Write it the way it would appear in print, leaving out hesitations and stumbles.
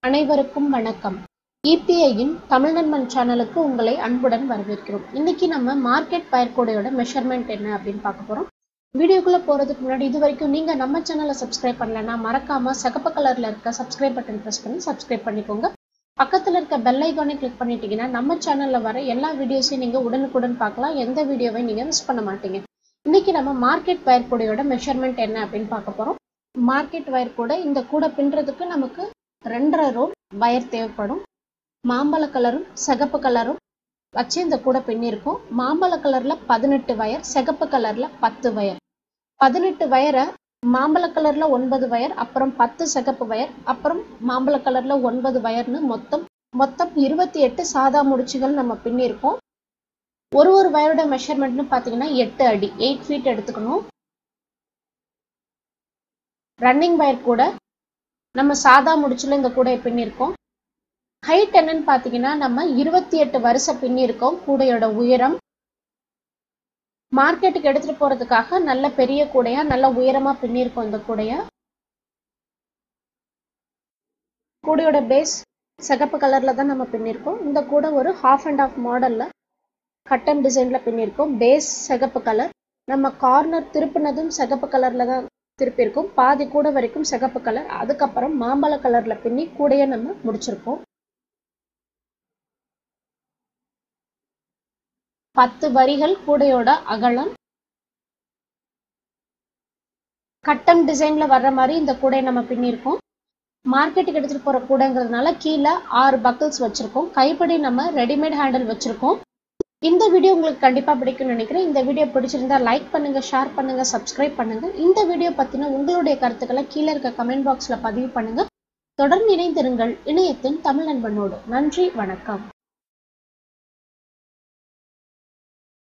அனைவருக்கும் வணக்கம். EPIயின் தமிழ் நண்பன் சேனலுக்கு உங்களை அன்புடன் வரவேற்கிறோம். இன்னைக்கு நம்ம மார்க்கெட் வயர் கூடையோட மெஷர்மெண்ட் என்ன அப்படின்னு பார்க்க போறோம். வீடியோக்குள்ள போறதுக்கு முன்னாடி இது வரைக்கும் நீங்க நம்ம சேனலை சப்ஸ்கிரைப் பண்ணலன்னா மறக்காம சிகப்பு கலர்ல இருக்க சப்ஸ்கிரைப் பட்டன் பிரஸ் பண்ணி சப்ஸ்கிரைப் பண்ணிக்கோங்க. பக்கத்துல இருக்க பெல் ஐகானை கிளிக் பண்ணிட்டீங்கன்னா நம்ம சேனல்ல வர எல்லா வீடியோஸையும் நீங்க உடனுக்குடன் பார்க்கலாம். எந்த வீடியோவை நீங்க மிஸ் பண்ண மாட்டீங்க. இன்னைக்கு நம்ம மார்க்கெட் வயர் கூடையோட மெஷர்மெண்ட் என்ன அப்படின்னு பார்க்க போறோம். மார்க்கெட் வயர் கூடை, இந்த கூடை பின்றதுக்கு நமக்கு 2.5 ரோல் வயர் தேவைப்படும். மாம்பழ கலரும் சிகப்பு கலரும் வச்சு இந்த கூடை பின்னிருக்கும். மாம்பழ கலர்ல 18 வயர், சிகப்பு கலர்ல 10 வயர். 18 வயரை மாம்பழ கலர்ல 9 வயர், அப்புறம் 10 சிகப்பு வயர், அப்புறம் மாம்பழ கலர்ல 9 வயர்னு மொத்தம் 28 சாதா முடிச்சுகள் நம்ம பின்னிருக்கோம். ஒரு வயரோட மெஷர்மெண்ட்னு பாத்தீங்கன்னா 8 அடி 8 ஃபீட் எடுத்துக்கணும். ரன்னிங் வயர் கூட நம்ம சாதா முடிச்சுல இந்த கூடையை பின்னிருக்கோம். ஹைட் என்னன்னு பாத்தீங்கன்னா நம்ம 28 வரிசை பின்னிருக்கோம். கூடையோட உயரம் மார்க்கெட்டுக்கு எடுத்துட்டு போறதுக்காக நல்ல பெரிய கூடையா நல்ல உயரமா பின்னிருக்கோம். இந்த கூடையோட பேஸ் சிகப்பு கலர்ல தான் நம்ம பின்னிருக்கோம். இந்த கூடை ஒரு ஹாஃப் அண்ட் ஆஃப் மாடல்ல கட்டன் டிசைன்ல பின்னிருக்கோம். பேஸ் சிகப்பு கலர், நம்ம கார்னர் திருப்பினதும் சிகப்பு கலர்ல தான் திருப்பியிருக்கோம். பாதி கூட வரைக்கும் சிகப்பு கலர், அதுக்கப்புறம் மாம்பழ கலர்ல பின்னி கூடைய நம்ம முடிச்சிருக்கோம். 10 வரிகள் கூடையோட அகலம். கட்டன் டிசைன்ல வர்ற மாதிரி இந்த கூடையை நம்ம பின்னிருக்கோம். மார்க்கெட்டுக்கு எடுத்துட்டு போற கூடைங்கிறதுனால கீழே 6 பக்கிள்ஸ் வச்சிருக்கோம். கைப்படி நம்ம ரெடிமேட் ஹேண்டில் வச்சிருக்கோம். இந்த வீடியோ உங்களுக்கு கண்டிப்பா பிடிக்கும்னு நினைக்கிறேன். இந்த வீடியோ பிடிச்சிருந்தா லைக் பண்ணுங்க, ஷேர் பண்ணுங்க, சப்ஸ்கிரைப் பண்ணுங்க. இந்த வீடியோ பத்தின உங்களுடைய கருத்துக்களை கீழே இருக்க கமெண்ட் பாக்ஸ்ல பதிவு பண்ணுங்க. தொடர்ந்து இணைந்திருங்கள் இணையத்தின் தமிழ் நண்பனோடு. நன்றி, வணக்கம்.